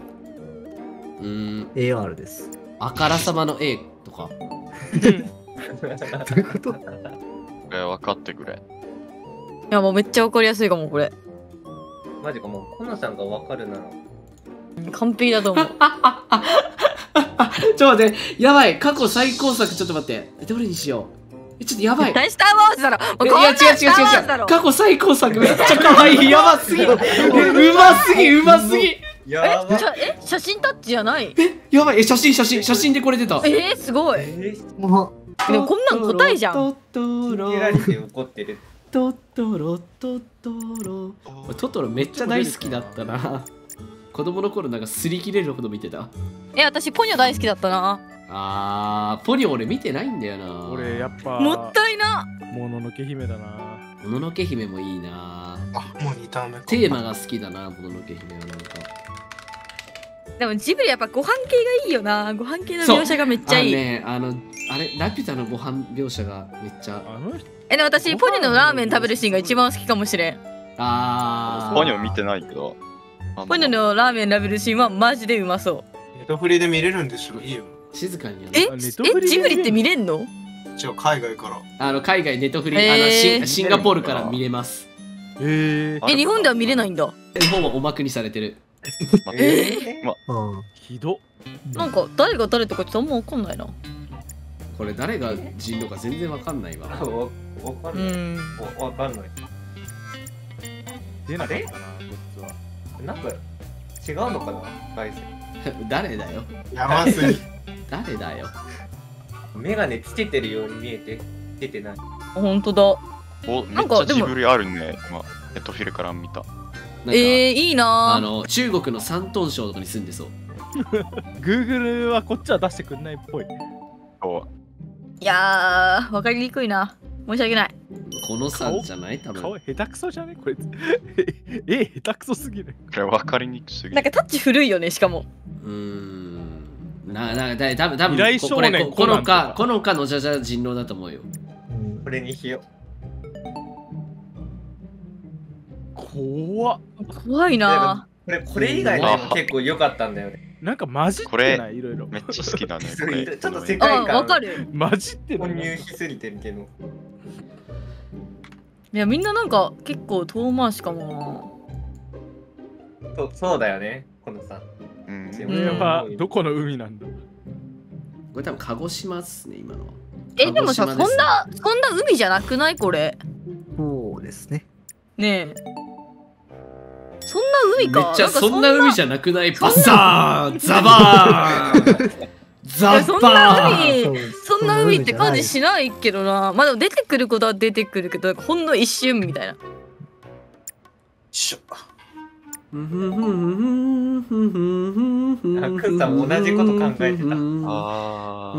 ？AR です。
あからさまの A とか。
どういうこと？
これ分かってくれ。
いや、もうめっちゃわかりやすいかも、これ。
マジか、もうコナさんがわかるなら
完璧だと思う。
ちょっと待って、やばい、過去最高作、ちょっと待って、どれにしよう。ちょっとやばい。
スター・ウォーズだろ。
いや、違う。過去最高作めっちゃ可愛い。やばすぎ。うますぎ。
やば。
写真タッチじゃない？
やばい、写真でこれ出た。
すごい。
も
でもこんなん答えじゃん。
逃げられて怒ってる。
トトロ。トトロめっちゃ大好きだったな。子供の頃なんか擦り切れるほど見てた。
私ポニョ大好きだったな。
ポニョ俺見てないんだよな。
俺やっぱ
もったいな。
もののけ姫だな。
もののけ姫もいいな。
もう2ターン目か。
テーマが好きだな、もののけ姫はなんか。
でもジブリやっぱご飯系がいいよな。ご飯系の描写がめっちゃいい。
あれラピュタのご飯描写がめっちゃ。
でも私ポニョのラーメン食べるシーンが一番好きかもしれん。
ポニョ見てないけど。
ポニョのラーメン食べるシーンはマジでうまそう。
ネトフリで見れるんでしょ？いいよ。
静かにやね。
ジブリって見れんの？
違う、海外から。
海外ネトフリ、シンガポールから見れます。
日本では見れないんだ。
日本はおまくにされてる。
ひど。
なんか誰が誰とかちょっとあんま分かんないな。
これ誰が人狼か全然わかんないわ。
わかんない。わかんない。
出なかったな、こっちは。
なんか違うのかな、外線。
誰だよ。
やばすぎ。
誰だよ。
メガネつけてるように見えて、つけてない。
本当だ。
めっちゃジブリあるね。今、ネットフィルから見た。
いいな。
中国の山東省とかに住んでそう。
Google はこっちは出してくんないっぽい。
いやー、わかりにくいな。申し訳ない。
このさんじゃない？多分。
顔下手くそじゃねこれ。下手くそすぎる。
これ分かりにくすぎる。
なんかタッチ古いよね、しかも。
多分このかのじゃじゃ人狼だと思うよ。
これにしよ
怖
いな。
これ以外のも結構良かったんだよね。
なんか混じってない、いろいろ。
めっちゃ好きだね。
ちょっと世界観
わかる。
混じってる。
混入しすぎてるけど。
いや、みんななんか結構遠回しかも
な。そうだよね、このさ。
これはどこの海なんだ？
これ多分鹿児島っすね、今のは。
でもさ、そんな海じゃなくないこれ？
そうですね。
ねえ。そんな海か。
めっちゃそんな海
ゃ。
じゃなくない？そんな海じゃなくない？バサーンザバーンザ
そん
バ
な
ーン
海、そんな海って感じしないけどな。まあでも出てくることは出てくるけど、ほんの一瞬みたいな。
しょ。
あ、くんさん同じこと考えてた。
あ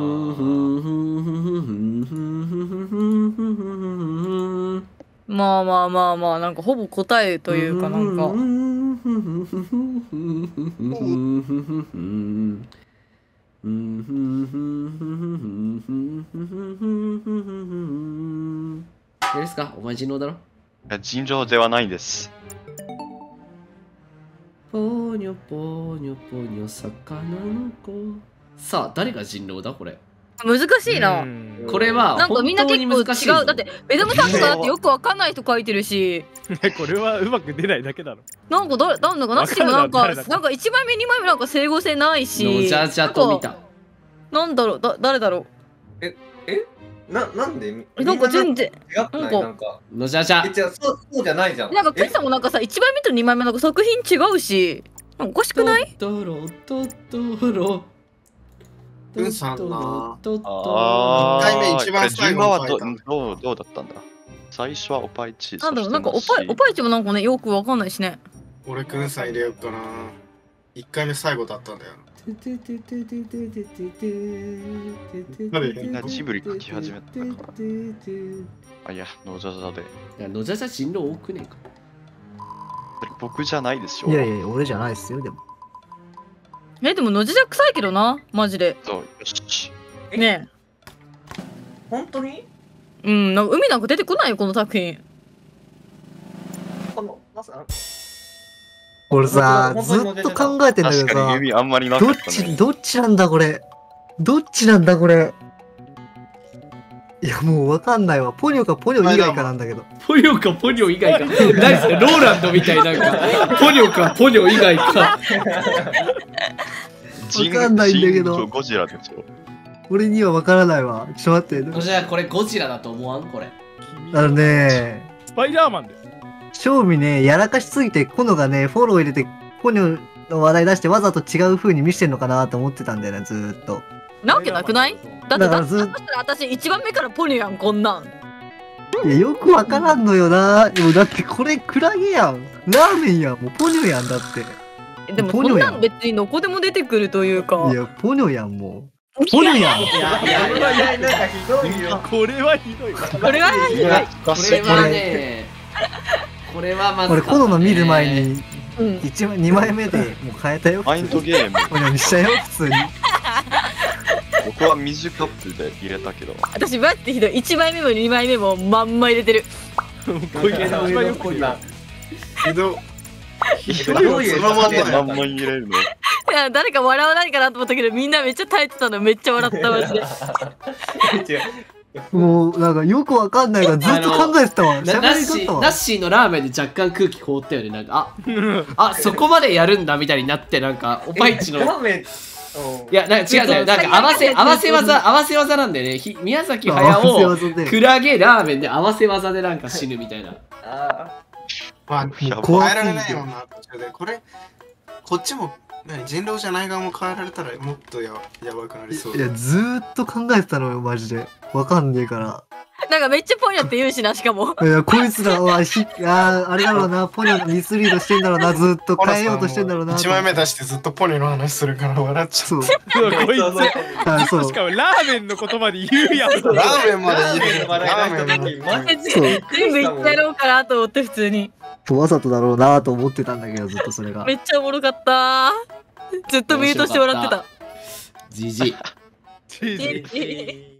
まあまあまあまあ、なんかほぼ答えというかなんか。
あれですか？お前人狼だろ？
あ。尋常ではないです。
ぽにょぽにょぽにょ魚の子。さあ、誰が人狼だこれ？
難しいな。
これは
なんかみんな
本当
結構
に難しいぞ。
違う。だってベドムさんとかだってよくわかんない人書いてるし。
これはうまく出ないだけだろ。
なんかなんだかなしもなんか
誰だ
なんか1枚目2枚目なんか整合性ないし。
のじゃじゃと見た。
なんだろう誰だろ
なんで
う。なんか全然
違くない？なんか。
のじゃじゃ。
そうじゃないじゃん。
なんかクリスさんもなんかさ1枚目と2枚目なんか作品違うし。おかしくない？
トロトトロ。
くんさんな。
トト
ああ。
一回目一番最後に書いた
どうだったんだ。最初はおぱいち。
なんだろうなんかおぱいちもなんかねよくわかんないしね。
俺くんさん入れようかな。1回目最後だったんだよ。
みんなジブリ書き始めたから。あ、いや、のじゃじゃで。
いや、のじゃじゃ人狼多くねえか。
僕じゃないでしょ。
いやいや、俺じゃないっすよ、でも。
でものじじゃ臭いけどなマジで。
そう、よし。
ね
本当に？
うんなんか海なんか出てこないよこの作品。
まさ
俺さ、
本
ず
当に
っと考えてんだけど
確かに
さ、
指あんまりなかったね。
どっちなんだこれ。どっちなんだこれ。いやもうわかんないわ。ポニョかポニョ以外かなんだけど。
ポニョかポニョ以外か。何それローランドみたいなんか。ポニョかポニョ以外か。
わかんないんだけど
ジンとゴジラでしょ。
俺にはわからないわ。ちょっと待って。
じゃあこれゴジラだと思わんこれ。
あのね、
スパイダーマンです。
正味ね、やらかしすぎて、コノがね、フォロー入れて、ポニョの話題出してわざと違う風に見せてんのかなと思ってたんだよね、ずーっと。
なわけなくない？だって
だから
だったら私1番目からポニョやんこんなん。
いや、よくわからんのよな。でもだってこれクラゲやん。ラーメンやん。もうポニョやんだって。
でもそんなん別にどこでも出てくるというか。
いや、ポニョやん、もう。ポニョやん。
なんかひどいよ。
これはひどいわ。
これはひどい。
これはね、これはまずかったね。
俺、コノの見る前に、
うん
2枚目でもう変えたよ。
マインドゲーム。
ポニョにしたよ、普通に。
僕は水カップで入れたけど。
私マジでひどい。1枚目も2枚目もまんま入れてる。
小池さん一番よく言う。
けど、
どういう
そのままで
何枚入れるの？
いや誰か笑わないかなと思ったけどみんなめっちゃ耐えてたのめっちゃ笑ったマジで。
違う。
もう、なんかよくわかんないからずっと考えてたわ。
ナ
喋
ッシー
りとったわ。
ナッシーのラーメンで若干空気凍ったよね。なんかあそこまでやるんだみたいになってなんかおぱいちの。
ラーメン。
いや、なんか違うんだよ。なんか合わせ技なんだよね。宮崎
合
駿を
わせ技で
クラゲラーメンで合わせ技でなんか死ぬみたいな。
まあ、
やば
怖
変えられないもんな、途中で。これ、こっちも、人狼じゃない側も変えられたらもっとやばくなりそう
いや、ずーっと考えてたのよ、マジで。わかんねえから。
なんかめっちゃポニョって言うしなしかも。
いや、こいつらは、あれだろうな、ポニョミスリードしてんだろうな、ずっと変えようとしてんだろうな。
1枚目出してずっとポニョの話するから笑っちゃ
そう。
こい
あ、そう
つ。し。かもラーメンの言葉で言うやん。
う。ラーメンまで言える。ラーメンまで
マジ
そう
全部言ってやろうかなと思って普通に。
わざとだろうなと思ってたんだけど、ずっとそれが
め。っちゃおもろかった。ずっとミュートして笑ってた。
じじい。
チーズ。